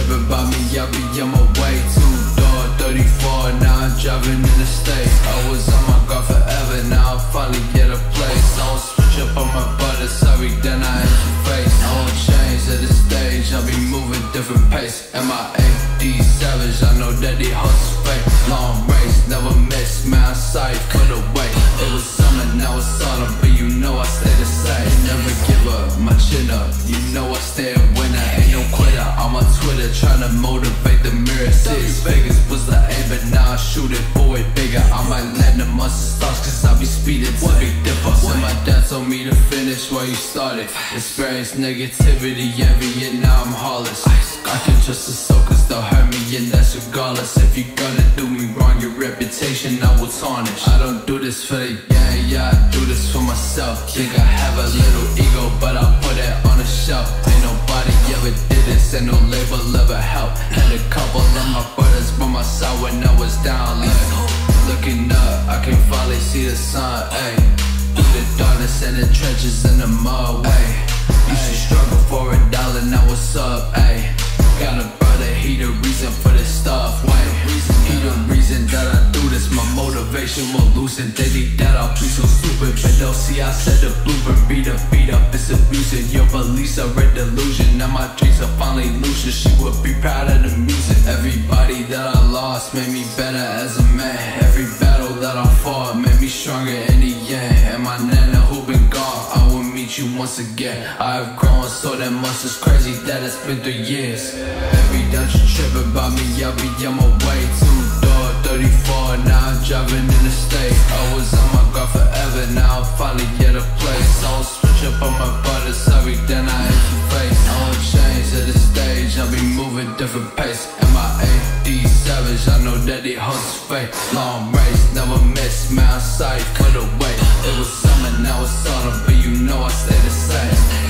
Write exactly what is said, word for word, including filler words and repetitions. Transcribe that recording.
tripping about me, I be on my way. Two-door, thirty-four, now I'm driving in the States. I was on my guard forever, now I finally get a place. I won't switch up on my butter, sorry, then I hit your face. I won't change at this stage, I'll be moving different pace. M I A D savage, I know that he hustles fake. Long race, never miss, man, sight for the way. It was summer, now it's autumn, but you know I stay the same. Never give up, my chin up, you know I stay a winner. Ain't no quitter, I'm on Twitter, tryna motivate the mirror. Six Vegas was the aim, but now I shoot it, boy, bigger. I might land the mustard stars, cause I be speeding to Big Dipper. When my dad told me to finish where you started. Experience negativity, envy, and now I'm heartless. I can trust the soul, cause they'll hurt me, and that's regardless. If you're gonna do me wrong, your reputation I will tarnish. I don't do this for the gang, yeah, I do this for myself. Think I have a little ego, but I put it on the shelf. Ain't nobody ever did this, and no label ever helped. Had a couple of my brothers by my side when I was down, like looking up, I can finally see the sun, ayy. Through the darkness and the trenches in the mud, ayy. Used to struggle for a dollar, now what's up, ayy. Got a brother, he the reason for this stuff, wait. He the reason that I do this, my motivation will loosen. They think that I'll be so stupid, but they'll see I said the blueprint. Beat up, beat up, it's abusing. Your beliefs are a delusion. Now my dreams are finally lucid. She would be proud of the music. Everybody that I lost made me better as a man. Every battle that I fought made me stronger in the end. And my nana who been gone, I will meet you once again. I have grown so that much, it's crazy that it's been three years. Every time you tripping about me, I be on my way. Two-door, thirty-four, now I'm driving in the States. I was on my guard forever, now I finally get a place. I won't switch up on my butter, sorry, then I hit your face. I won't change at this stage, I'll be moving different pace. M I A D savage, I know that he hustles fake. Long race, never miss, man, sight for the way. It was summer, now it's autumn, but you know I stay the same.